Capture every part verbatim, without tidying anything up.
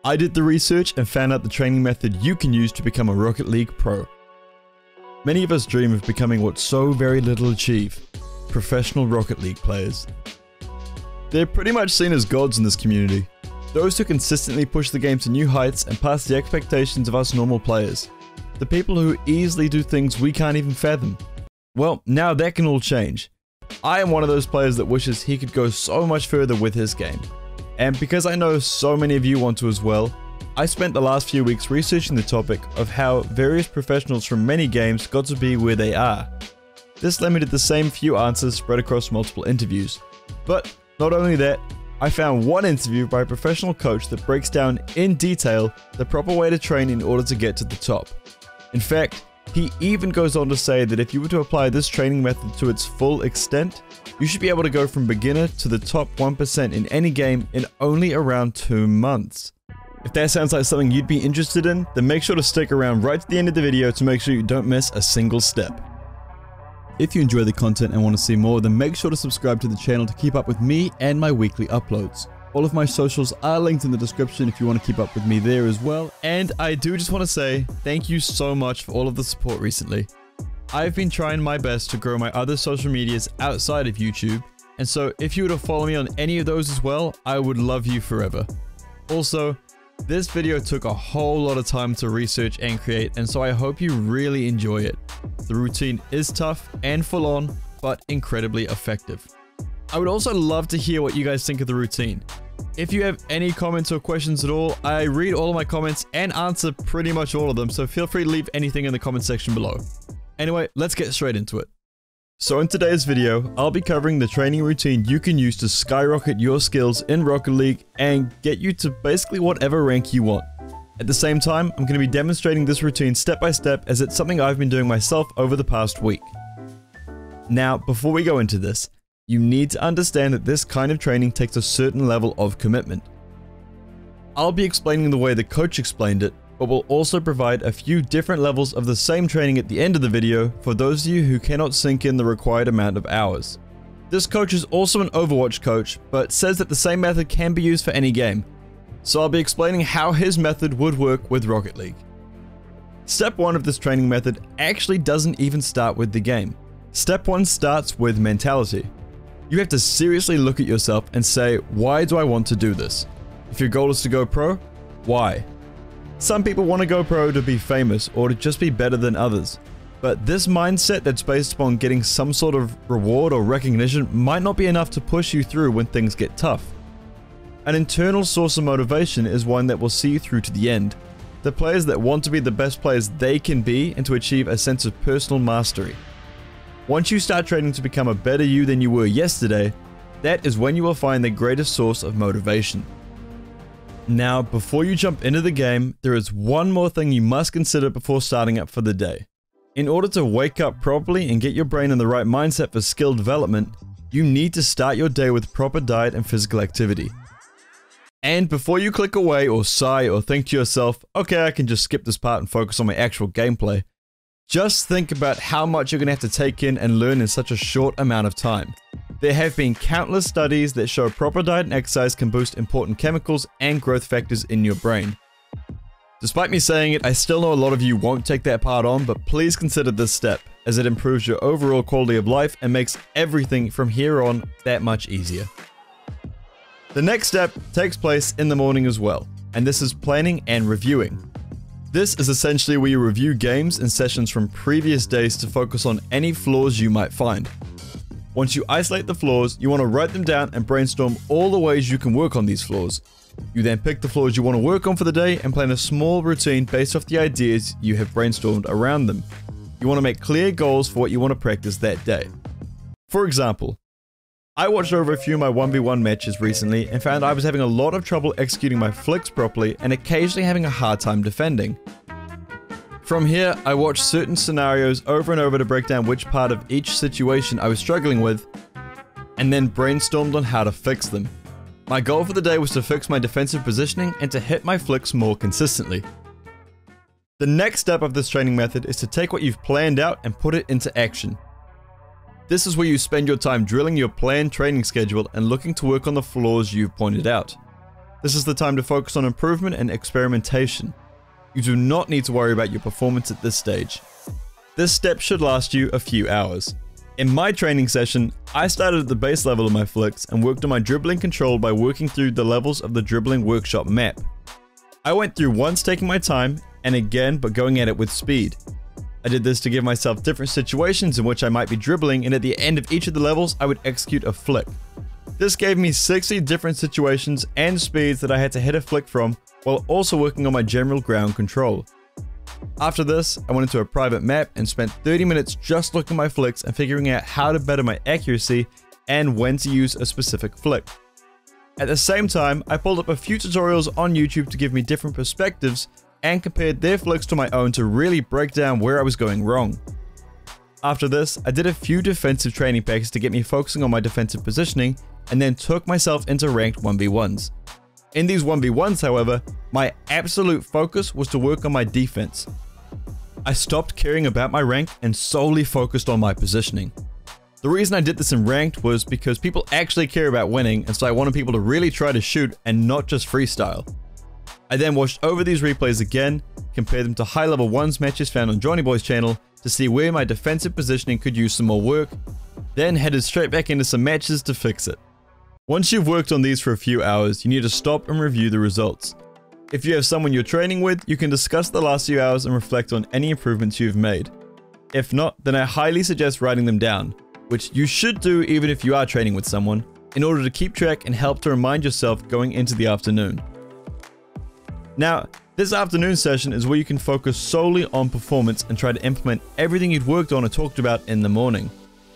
I did the research and found out the training method you can use to become a Rocket League pro. Many of us dream of becoming what so very little achieve, professional Rocket League players. They're pretty much seen as gods in this community, those who consistently push the game to new heights and pass the expectations of us normal players, the people who easily do things we can't even fathom. Well, now that can all change. I am one of those players that wishes he could go so much further with his game. And because I know so many of you want to as well, I spent the last few weeks researching the topic of how various professionals from many games got to be where they are. This led me to the same few answers spread across multiple interviews. But not only that, I found one interview by a professional coach that breaks down in detail the proper way to train in order to get to the top. In fact, he even goes on to say that if you were to apply this training method to its full extent, you should be able to go from beginner to the top one percent in any game in only around two months. If that sounds like something you'd be interested in, then make sure to stick around right to the end of the video to make sure you don't miss a single step. If you enjoy the content and want to see more, then make sure to subscribe to the channel to keep up with me and my weekly uploads. All of my socials are linked in the description if you want to keep up with me there as well. And I do just want to say thank you so much for all of the support recently. I've been trying my best to grow my other social medias outside of YouTube, and so if you were to follow me on any of those as well, I would love you forever. Also, this video took a whole lot of time to research and create, and so I hope you really enjoy it. The routine is tough and full on, but incredibly effective. I would also love to hear what you guys think of the routine. If you have any comments or questions at all, I read all of my comments and answer pretty much all of them, so feel free to leave anything in the comment section below. Anyway, let's get straight into it. So in today's video, I'll be covering the training routine you can use to skyrocket your skills in Rocket League and get you to basically whatever rank you want. At the same time, I'm going to be demonstrating this routine step by step as it's something I've been doing myself over the past week. Now, before we go into this, you need to understand that this kind of training takes a certain level of commitment. I'll be explaining the way the coach explained it, but will also provide a few different levels of the same training at the end of the video for those of you who cannot sink in the required amount of hours. This coach is also an Overwatch coach, but says that the same method can be used for any game. So I'll be explaining how his method would work with Rocket League. Step one of this training method actually doesn't even start with the game. Step one starts with mentality. You have to seriously look at yourself and say, why do I want to do this? If your goal is to go pro, why? Some people want to go pro to be famous or to just be better than others. But this mindset that's based upon getting some sort of reward or recognition might not be enough to push you through when things get tough. An internal source of motivation is one that will see you through to the end. The players that want to be the best players they can be and to achieve a sense of personal mastery. Once you start training to become a better you than you were yesterday, that is when you will find the greatest source of motivation. Now, before you jump into the game, there is one more thing you must consider before starting up for the day. In order to wake up properly and get your brain in the right mindset for skill development, you need to start your day with proper diet and physical activity. And before you click away or sigh or think to yourself, okay, I can just skip this part and focus on my actual gameplay, just think about how much you're going to have to take in and learn in such a short amount of time. There have been countless studies that show proper diet and exercise can boost important chemicals and growth factors in your brain. Despite me saying it, I still know a lot of you won't take that part on, but please consider this step, as it improves your overall quality of life and makes everything from here on that much easier. The next step takes place in the morning as well, and this is planning and reviewing. This is essentially where you review games and sessions from previous days to focus on any flaws you might find. Once you isolate the flaws, you want to write them down and brainstorm all the ways you can work on these flaws. You then pick the flaws you want to work on for the day and plan a small routine based off the ideas you have brainstormed around them. You want to make clear goals for what you want to practice that day. For example, I watched over a few of my one v one matches recently and found I was having a lot of trouble executing my flicks properly and occasionally having a hard time defending. From here, I watched certain scenarios over and over to break down which part of each situation I was struggling with, and then brainstormed on how to fix them. My goal for the day was to fix my defensive positioning and to hit my flicks more consistently. The next step of this training method is to take what you've planned out and put it into action. This is where you spend your time drilling your planned training schedule and looking to work on the flaws you've pointed out. This is the time to focus on improvement and experimentation. You do not need to worry about your performance at this stage. This step should last you a few hours. In my training session, I started at the base level of my flicks and worked on my dribbling control by working through the levels of the dribbling workshop map. I went through once taking my time, and again but going at it with speed. I did this to give myself different situations in which I might be dribbling, and at the end of each of the levels I would execute a flick. This gave me sixty different situations and speeds that I had to hit a flick from, while also working on my general ground control. After this, I went into a private map and spent thirty minutes just looking at my flicks and figuring out how to better my accuracy and when to use a specific flick. At the same time, I pulled up a few tutorials on YouTube to give me different perspectives and compared their flicks to my own to really break down where I was going wrong. After this, I did a few defensive training packs to get me focusing on my defensive positioning, and then took myself into ranked one v ones. In these one v ones, however, my absolute focus was to work on my defense. I stopped caring about my rank and solely focused on my positioning. The reason I did this in ranked was because people actually care about winning, and so I wanted people to really try to shoot and not just freestyle. I then watched over these replays again, compared them to high level ones matches found on Johnny Boy's channel to see where my defensive positioning could use some more work, then headed straight back into some matches to fix it. Once you've worked on these for a few hours, you need to stop and review the results. If you have someone you're training with, you can discuss the last few hours and reflect on any improvements you've made. If not, then I highly suggest writing them down, which you should do even if you are training with someone, in order to keep track and help to remind yourself going into the afternoon. Now, this afternoon session is where you can focus solely on performance and try to implement everything you'd worked on or talked about in the morning.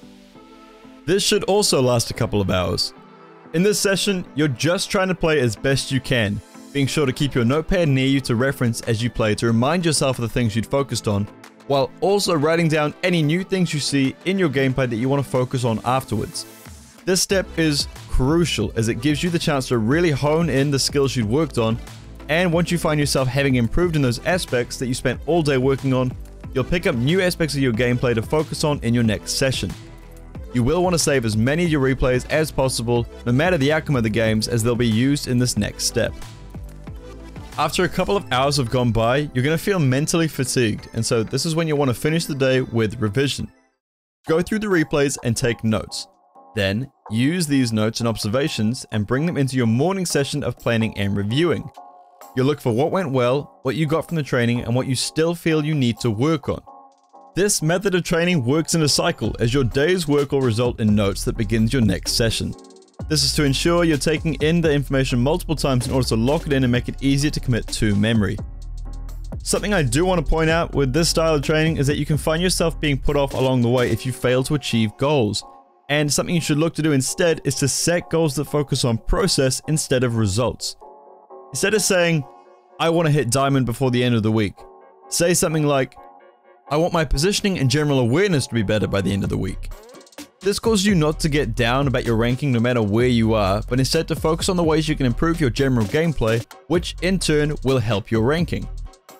This should also last a couple of hours. In this session, you're just trying to play as best you can, being sure to keep your notepad near you to reference as you play to remind yourself of the things you'd focused on, while also writing down any new things you see in your gameplay that you want to focus on afterwards. This step is crucial as it gives you the chance to really hone in the skills you'd worked on, and once you find yourself having improved in those aspects that you spent all day working on, you'll pick up new aspects of your gameplay to focus on in your next session. You will want to save as many of your replays as possible, no matter the outcome of the games, as they'll be used in this next step. After a couple of hours have gone by, you're going to feel mentally fatigued, and so this is when you'll want to finish the day with revision. Go through the replays and take notes. Then, use these notes and observations and bring them into your morning session of planning and reviewing. You'll look for what went well, what you got from the training, and what you still feel you need to work on. This method of training works in a cycle, as your day's work will result in notes that begins your next session. This is to ensure you're taking in the information multiple times in order to lock it in and make it easier to commit to memory. Something I do want to point out with this style of training is that you can find yourself being put off along the way if you fail to achieve goals. And something you should look to do instead is to set goals that focus on process instead of results. Instead of saying, I want to hit diamond before the end of the week, say something like, I want my positioning and general awareness to be better by the end of the week. This causes you not to get down about your ranking no matter where you are, but instead to focus on the ways you can improve your general gameplay, which in turn will help your ranking.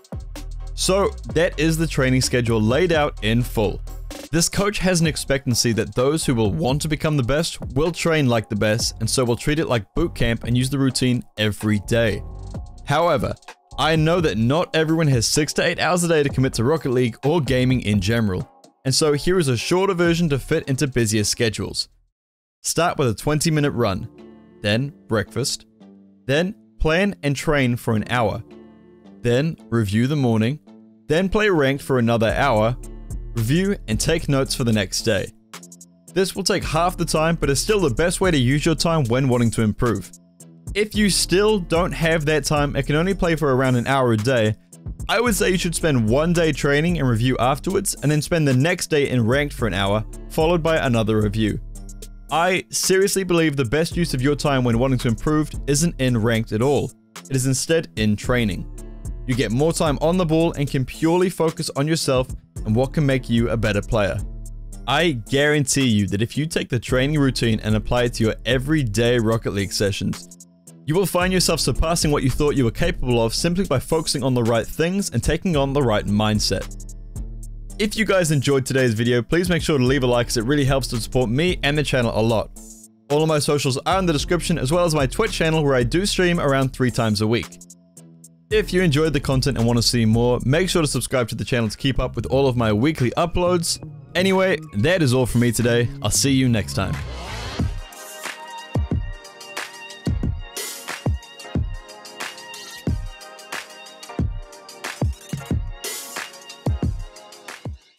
So that is the training schedule laid out in full. This coach has an expectancy that those who will want to become the best will train like the best, and so will treat it like boot camp and use the routine every day. However, I know that not everyone has six to eight hours a day to commit to Rocket League or gaming in general, and so here is a shorter version to fit into busier schedules. Start with a twenty minute run, then breakfast, then plan and train for an hour, then review the morning, then play ranked for another hour, review and take notes for the next day. This will take half the time, but is still the best way to use your time when wanting to improve. If you still don't have that time and can only play for around an hour a day, I would say you should spend one day training and review afterwards, and then spend the next day in ranked for an hour, followed by another review. I seriously believe the best use of your time when wanting to improve isn't in ranked at all. It is instead in training. You get more time on the ball and can purely focus on yourself and what can make you a better player. I guarantee you that if you take the training routine and apply it to your everyday Rocket League sessions, you will find yourself surpassing what you thought you were capable of simply by focusing on the right things and taking on the right mindset. If you guys enjoyed today's video, please make sure to leave a like as it really helps to support me and the channel a lot. All of my socials are in the description, as well as my Twitch channel where I do stream around three times a week. If you enjoyed the content and want to see more, make sure to subscribe to the channel to keep up with all of my weekly uploads. Anyway, that is all from me today. I'll see you next time.